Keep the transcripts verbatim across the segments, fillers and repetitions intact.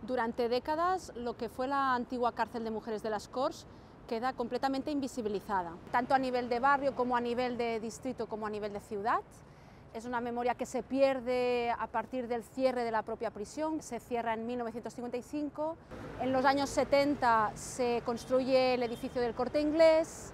Durante décadas, lo que fue la antigua cárcel de mujeres de las Corts queda completamente invisibilizada, tanto a nivel de barrio como a nivel de distrito como a nivel de ciudad. Es una memoria que se pierde a partir del cierre de la propia prisión. Se cierra en mil novecientos cincuenta y cinco. En los años setenta se construye el edificio del Corte Inglés,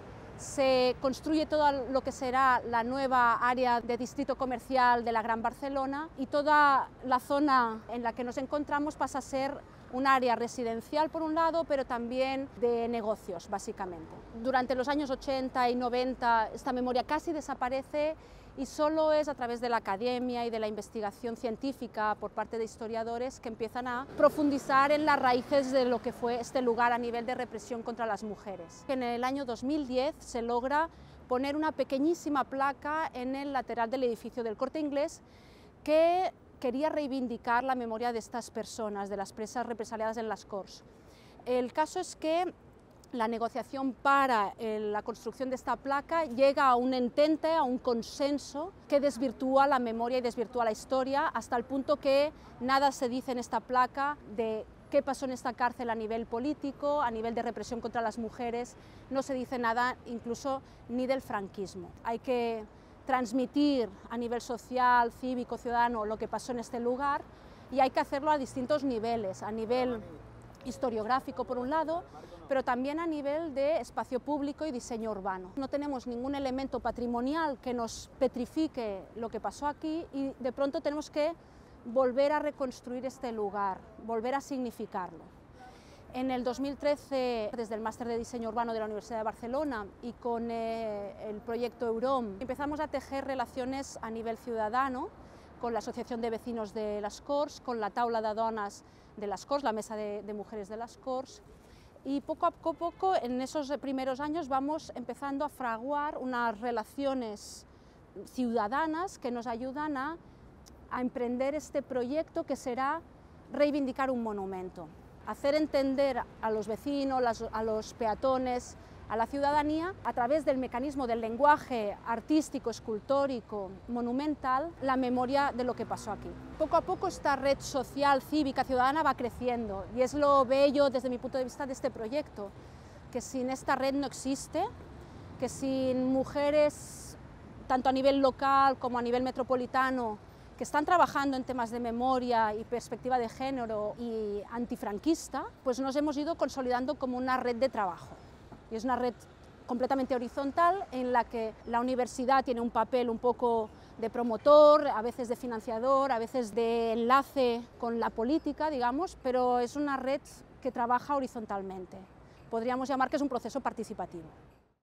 se construye todo lo que será la nueva área de distrito comercial de la Gran Barcelona y toda la zona en la que nos encontramos pasa a ser un área residencial por un lado, pero también de negocios, básicamente. Durante los años ochenta y noventa esta memoria casi desaparece y solo es a través de la academia y de la investigación científica por parte de historiadores que empiezan a profundizar en las raíces de lo que fue este lugar a nivel de represión contra las mujeres. En el año dos mil diez se logra poner una pequeñísima placa en el lateral del edificio del Corte Inglés que quería reivindicar la memoria de estas personas, de las presas represaliadas en las Corts. El caso es que la negociación para la construcción de esta placa llega a un entente, a un consenso que desvirtúa la memoria y desvirtúa la historia hasta el punto que nada se dice en esta placa de qué pasó en esta cárcel a nivel político, a nivel de represión contra las mujeres, no se dice nada incluso ni del franquismo. Hay que transmitir a nivel social, cívico, ciudadano lo que pasó en este lugar y hay que hacerlo a distintos niveles, a nivel historiográfico por un lado, pero también a nivel de espacio público y diseño urbano. No tenemos ningún elemento patrimonial que nos petrifique lo que pasó aquí y de pronto tenemos que volver a reconstruir este lugar, volver a significarlo. En el dos mil trece, desde el Máster de Diseño Urbano de la Universidad de Barcelona y con eh, el proyecto EUROM, empezamos a tejer relaciones a nivel ciudadano con la Asociación de Vecinos de las Corts, con la Taula de Dones de las Corts, la Mesa de, de Mujeres de las Corts, y poco a poco, en esos primeros años, vamos empezando a fraguar unas relaciones ciudadanas que nos ayudan a, a emprender este proyecto que será reivindicar un monumento, hacer entender a los vecinos, a los peatones, a la ciudadanía, a través del mecanismo del lenguaje artístico, escultórico, monumental, la memoria de lo que pasó aquí. Poco a poco esta red social, cívica, ciudadana va creciendo y es lo bello desde mi punto de vista de este proyecto, que sin esta red no existe, que sin mujeres, tanto a nivel local como a nivel metropolitano, que están trabajando en temas de memoria y perspectiva de género y antifranquista, pues nos hemos ido consolidando como una red de trabajo. Y es una red completamente horizontal en la que la universidad tiene un papel un poco de promotor, a veces de financiador, a veces de enlace con la política, digamos, pero es una red que trabaja horizontalmente. Podríamos llamar que es un proceso participativo.